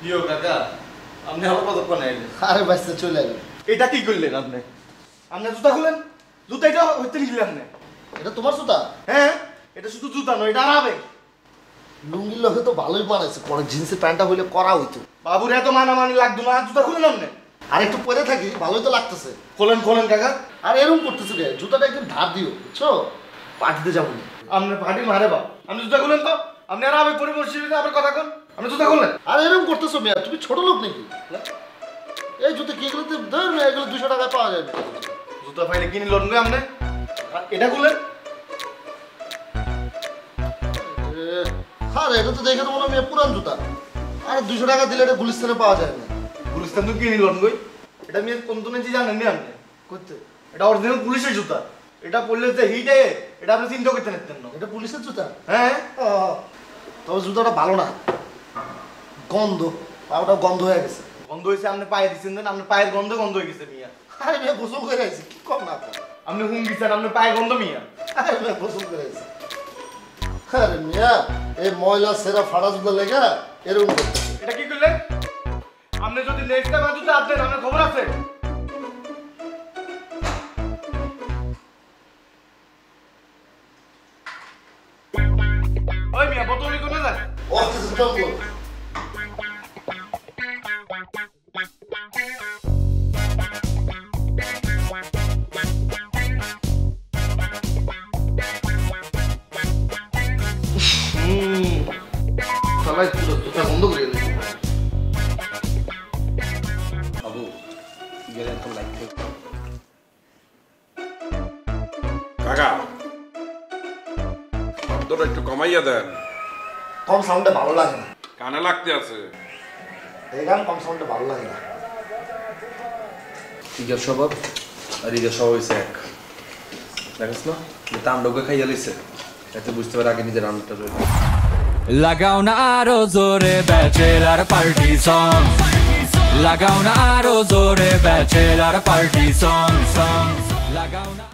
কিও কাকা আপনি আবার কতক্ষণ আইলেন? আরে বাইসে চলে এলেন। এটা কি করলেন আপনি? আপনি জুতা খুলেন। জুতা এটা হইতে নিলেন আপনি? এটা তোমার জুতা? হ্যাঁ, এটা শুধু জুতা নয়, এটা আরাবে। লুঙ্গির লগে তো ভালোই বানাইছে, পরে জিন্সের প্যান্টটা হইলে করা হইতো। বাবুর এত মানামানি লাগতো না, জুতা খুলেন আপনি। আর একটু পরে থাকি, ভালোই তো লাগতেছে। খোলেন খোলেন কাকা। আর এরকম করতেছে কে? জুতাটা একটু ধার দিও, বুঝছো? পার্টিতে যাবো না। আপনি পার্টি মারে বা। আপনি জুতা খুলেন তো। আপনি আরাবে পরিবর্তিত আবার কথা কোন। আপনি জুতা খুলেন। আর এরকম করতেছো মেয়া, তুমি ছোট লোক নাকি? এই জুতো কি এগুলোতে ধর না, এগুলো 200 টাকায় পাওয়া যাবে। জুতা পাইলে কিনে লন গো আপনি। এটা খুলেন। হ্যাঁ এটা তো দেখে তো মনে হয় পুরান জুতা। আর 200 টাকা দিলে এটা গুলিস্তানে পাওয়া যায় না। গুলিস্তান তো কিনে লন গই। এটা আমি কোন তুমি জানেন না আপনি? করতে এটা অরিজিনাল পুলিশের জুতা। এটা পরলে যে হিটে এটা আপনি চিন্তা করতে নিতেন না। এটা পুলিশের জুতা? হ্যাঁ, তবে জুতাটা ভালো না, গন্ধ, পাটা গন্ধ হয়ে গেছে। গন্ধ হয়েছে আপনি পায়ে দিচ্ছেন দেন, আপনার পায়ের গন্ধ গন্ধ হয়ে গেছে মিয়া। আরে মেয়ে গোসল করে আইছি, কি কম না কম। আপনি হুম দিচ্ছেন আপনার পায়ে গন্ধ মিয়া। আরে মেয়ে গোসল করে আইছি। আরে মিয়া এই ময়লা সেরা ফাড়া জুতা লেগা এরকম করতেছে। এটা কি করলেন? আপনি যদি নেক্সট টাইম জুতা আপনি আমার খবর আছে। ওই মিয়া বোতল কোনে যায়? ও জুতা বল। সবাই জুতা বন্ধ করে দিল। বাবু গেলেন তো লাইট কাকা শব্দটা একটু কমাইয়া দেন, কম সাউন্ডে ভালো লাগে না। কানে লাগতে আছে। এই গান কম সাউন্ডে ভালো লাগে না। ইগের স্বভাব আর ইগের স্বভাব হয়েছে এক, দেখিস না যে তাণ্ডবকে খাইয়া লইছে, এতে বুঝতে পারে আগে নিজের রান্নাটা রয়েছে। লাগাও না আরো জোরে ব্যাচেলার পার্টি সং, লাগাও না আরো জোরে ব্যাচেলার পার্টি সং, লাগাও না।